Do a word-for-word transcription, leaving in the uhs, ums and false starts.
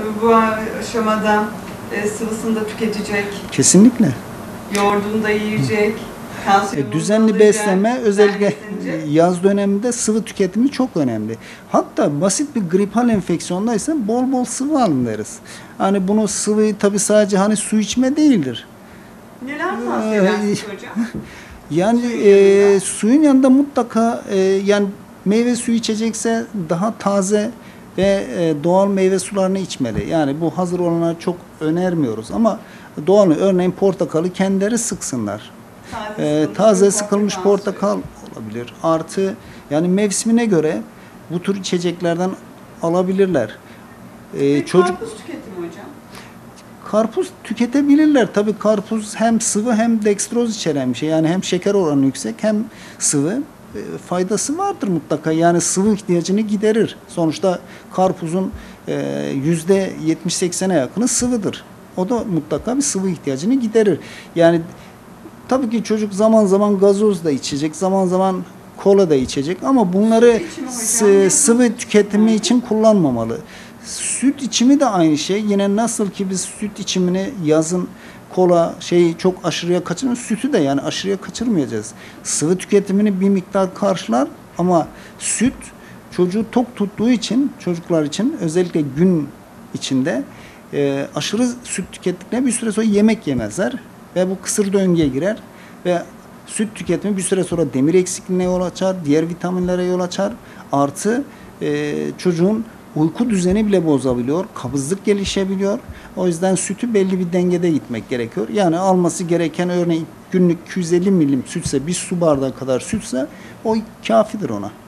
bu aşamada e, sıvısını da tüketecek. Kesinlikle. Yoğurdunu da yiyecek. E, düzenli besleme, özellikle yaz döneminde sıvı tüketimi çok önemli. Hatta basit bir gripal enfeksiyondaysa bol bol sıvı alın deriz. Hani bunu sıvıyı tabii sadece hani su içme değildir. Neler tavsiye edersiniz hocam? Yani suyun yanında, e, suyun yanında mutlaka e, yani meyve suyu içecekse daha taze ve e, doğal meyve sularını içmeli. Yani bu hazır olanları çok önermiyoruz ama doğal, örneğin portakalı kendileri sıksınlar. Taze, ee, taze sıkılmış portakal olabilir. Artı yani mevsimine göre bu tür içeceklerden alabilirler. Ee, çocuk karpuz tüketimi hocam? Karpuz tüketebilirler. Tabii karpuz hem sıvı hem dekstroz içeren bir şey. Yani hem şeker oranı yüksek hem sıvı. E, faydası vardır mutlaka. Yani sıvı ihtiyacını giderir. Sonuçta karpuzun e, yüzde yetmiş seksene yakını sıvıdır. O da mutlaka bir sıvı ihtiyacını giderir. Yani tabii ki çocuk zaman zaman gazoz da içecek, zaman zaman kola da içecek ama bunları sıvı tüketimi için kullanmamalı. Süt içimi de aynı şey. Yine nasıl ki biz süt içimini yazın kola şeyi çok aşırıya kaçırmıyoruz. Sütü de yani aşırıya kaçırmayacağız. Sıvı tüketimini bir miktar karşılar ama süt çocuğu tok tuttuğu için, çocuklar için özellikle gün içinde e, aşırı süt tükettiklerinde bir süre sonra yemek yemezler. Ve bu kısır döngüye girer ve süt tüketimi bir süre sonra demir eksikliğine yol açar, diğer vitaminlere yol açar. Artı e, çocuğun uyku düzeni bile bozabiliyor, kabızlık gelişebiliyor. O yüzden sütü belli bir dengede gitmek gerekiyor. Yani alması gereken örneğin günlük iki yüz elli milim sütse, bir su bardağı kadar sütse o kafidir ona.